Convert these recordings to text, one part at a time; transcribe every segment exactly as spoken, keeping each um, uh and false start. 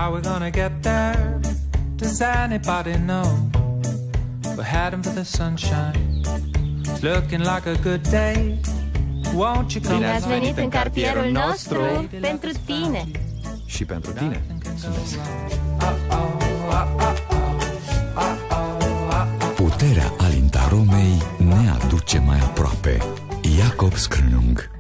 How we're gonna get there? Does anybody know? We're heading for the sunshine. It's looking like a good day. Won't you come? Bine ați venit în cartierul nostru pentru tine. Și pentru tine. Puterea alintaromei ne aduce mai aproape. Jacob Scrânung.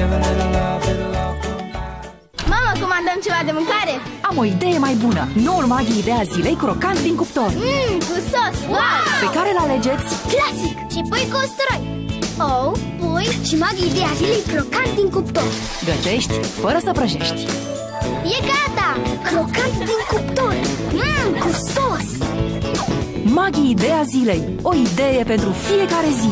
Mama, comandăm ceva de mâncare? Am o idee mai bună. Noul Maggi Ideea Zilei crocant din cuptor. Mmm, cu sos, wow! Pe care îl alegeți? Clasic! Și pui cu usturoi. Ou, pui și Maggi Ideea Zilei crocant din cuptor. Gătești fără să prăjești. E gata! Crocant din cuptor. Mmm, cu sos! Maggi Ideea Zilei. O idee pentru fiecare zi.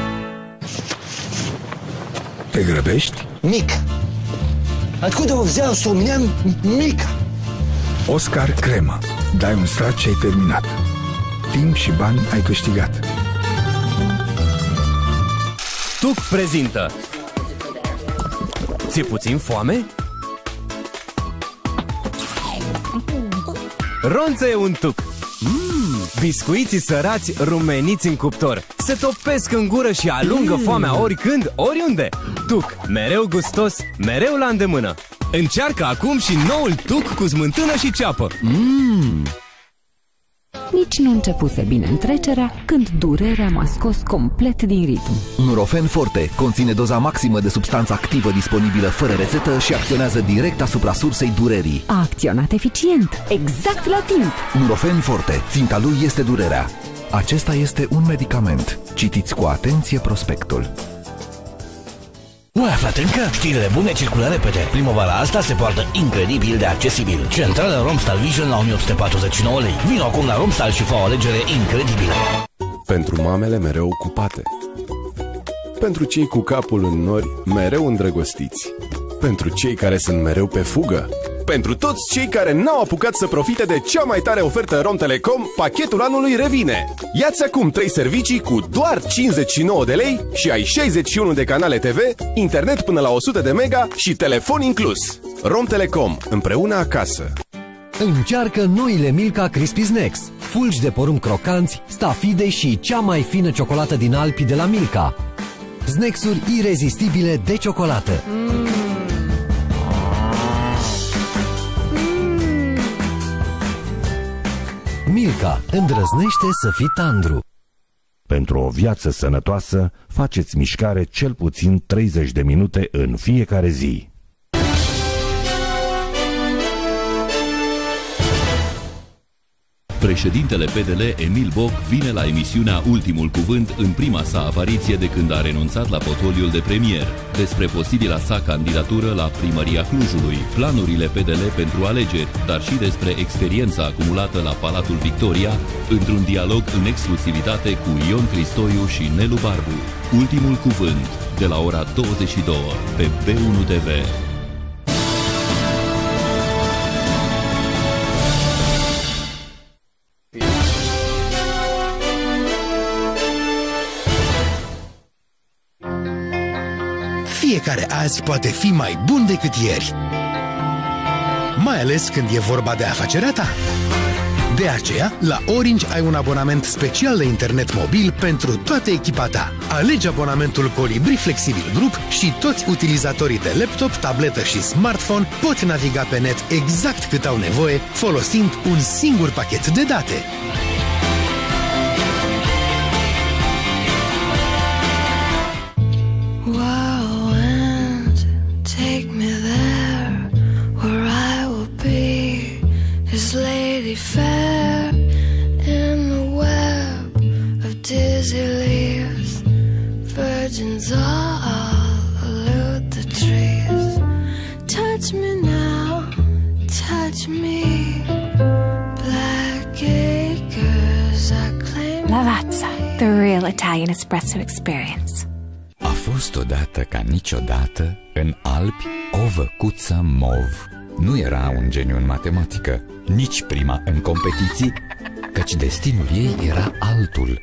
Te grăbești? Mic. Откуда вы взял, что у меня Мика? Oscar Cremă. Dai un strat și ai terminat. Timp și bani ai câștigat. Tuc prezintă. Ți-e puțin foame? Ronță e un tuc. Mm, biscuiții sărați rumeniți în cuptor. Se topesc în gură și alungă mm. foamea oricând, oriunde. Tuc, mereu gustos, mereu la îndemână. Încearcă acum și noul tuc cu smântână și ceapă. Mm. Nici nu începuse bine întrecerea când durerea m-a scos complet din ritm. Nurofen Forte conține doza maximă de substanță activă disponibilă fără rețetă și acționează direct asupra sursei durerii. A acționat eficient, exact la timp. Nurofen Forte, ținta lui este durerea. Acesta este un medicament. Citiți cu atenție prospectul. Nu ai aflat încă? Știrile bune circulă repede. Primăvara asta se poartă incredibil de accesibil. Centrală Romstal Vision la o mie opt sute patruzeci și nouă lei. Vino acum la Romstal și fă o alegere incredibilă. Pentru mamele mereu ocupate. Pentru cei cu capul în nori, mereu îndrăgostiți. Pentru cei care sunt mereu pe fugă. Pentru toți cei care n-au apucat să profite de cea mai tare ofertă Romtelecom, pachetul anului revine. Ia-ți acum trei servicii cu doar cincizeci și nouă de lei și ai șaizeci și unu de canale T V, internet până la o sută de mega și telefon inclus. Romtelecom, împreună acasă. Încearcă noile Milka Crispy Snacks. Fulgi de porumb crocanți, stafide și cea mai fină ciocolată din Alpi de la Milka. Snacksuri irezistibile de ciocolată. Mm. Milka îndrăznește să fii tandru. Pentru o viață sănătoasă, faceți mișcare cel puțin treizeci de minute în fiecare zi. Președintele P D L, Emil Boc, vine la emisiunea Ultimul Cuvânt în prima sa apariție de când a renunțat la fotoliul de premier. Despre posibila sa candidatură la primăria Clujului, planurile P D L pentru alegeri, dar și despre experiența acumulată la Palatul Victoria, într-un dialog în exclusivitate cu Ion Cristoiu și Nelu Barbu. Ultimul Cuvânt, de la ora douăzeci și două, pe B unu T V. Fiecare azi poate fi mai bun decât ieri, mai ales când e vorba de afacerea ta. De aceea, la Orange ai un abonament special de internet mobil pentru toată echipa ta. Alege abonamentul Colibri Flexibil Group și toți utilizatorii de laptop, tabletă și smartphone pot naviga pe net exact cât au nevoie, folosind un singur pachet de date. Fair in the web of dizzy leaves, virgins all elude the trees. Touch me now, touch me. Black acres are claiming. Lavazza, the real Italian espresso experience. A fost odată ca niciodată în Alpi o văcuță mov. Nu era un geniu în matematică, nici prima în competiții, căci destinul ei era altul.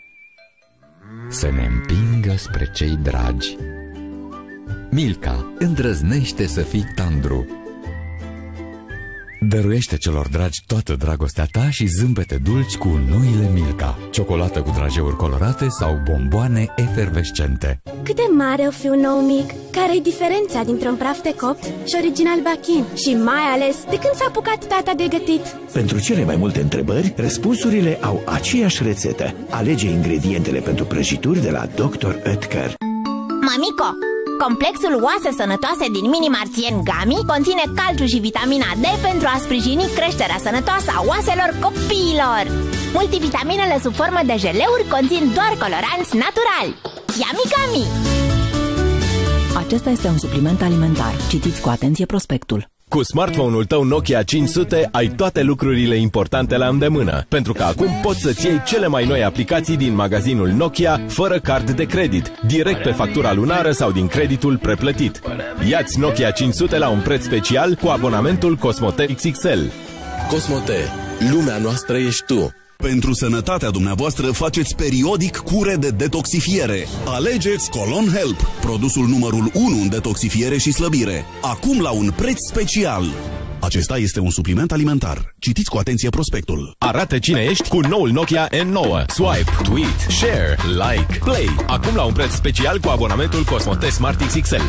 Să ne împingă spre cei dragi. Milka îndrăznește să fii tandru. Dăruiește celor dragi toată dragostea ta și zâmbete dulci cu noile Milka. Ciocolată cu drageuri colorate sau bomboane efervescente. Cât de mare o fi un nou mic? Care-i diferența dintre un praf de copt și original Bachin? Și mai ales, de când s-a apucat tata de gătit? Pentru cele mai multe întrebări, răspunsurile au aceeași rețetă. Alege ingredientele pentru prăjituri de la doctor Oetker. Mamico, complexul oase sănătoase din Mini-Marțien Gummy conține calciu și vitamina D pentru a sprijini creșterea sănătoasă a oaselor copiilor. Multivitaminele sub formă de jeleuri conțin doar coloranți naturali. Yummy Gummy! Acesta este un supliment alimentar. Citiți cu atenție prospectul. Cu smartphone-ul tău Nokia cinci sute ai toate lucrurile importante la îndemână, pentru că acum poți să-ți iei cele mai noi aplicații din magazinul Nokia fără card de credit, direct pe factura lunară sau din creditul preplătit. Ia-ți Nokia cinci sute la un preț special cu abonamentul Cosmote X X L. Cosmote, lumea noastră ești tu. Pentru sănătatea dumneavoastră faceți periodic cure de detoxifiere. Alegeți Colon Help, produsul numărul unu în detoxifiere și slăbire. Acum la un preț special. Acesta este un supliment alimentar. Citiți cu atenție prospectul. Arată cine ești cu noul Nokia N nouă. Swipe, tweet, share, like, play. Acum la un preț special cu abonamentul Cosmote Smart X X L.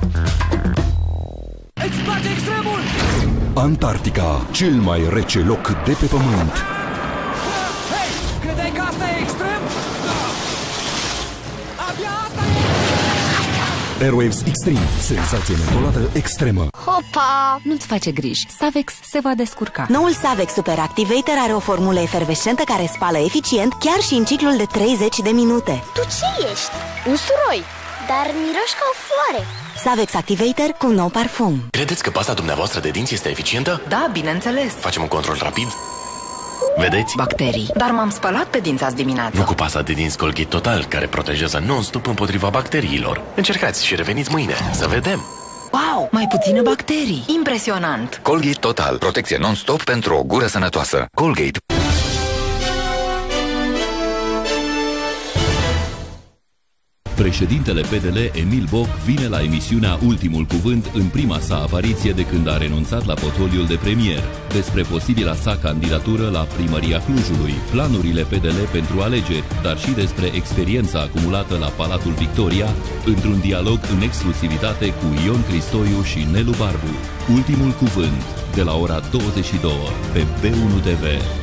Îți place extremul? Antarctica, cel mai rece loc de pe pământ. Credeai că asta e extrem? Abia asta e! Airwaves Extreme, senzație mentolată extremă. Hopa! Nu-ți face griji, Savex se va descurca. Noul Savex Super Activator are o formulă efervescentă care spală eficient chiar și în ciclul de treizeci de minute. Tu ce ești? Un suroi, dar miroși ca o floare. Savex Activator cu nou parfum. Credeți că pasta dumneavoastră de dinți este eficientă? Da, bineînțeles. Facem un control rapid? Vedeți? Bacterii. Dar m-am spălat pe dinți azi dimineață. Nu cu pasta de dinți Colgate Total, care protejează non-stop împotriva bacteriilor. Încercați și reveniți mâine, să vedem. Wow, mai puține bacterii. Impresionant. Colgate Total, protecție non-stop pentru o gură sănătoasă. Colgate. Președintele P D L, Emil Boc, vine la emisiunea Ultimul Cuvânt în prima sa apariție de când a renunțat la fotoliul de premier. Despre posibila sa candidatură la primăria Clujului, planurile P D L pentru alegeri, dar și despre experiența acumulată la Palatul Victoria, într-un dialog în exclusivitate cu Ion Cristoiu și Nelu Barbu. Ultimul Cuvânt, de la ora douăzeci și două, pe B unu T V.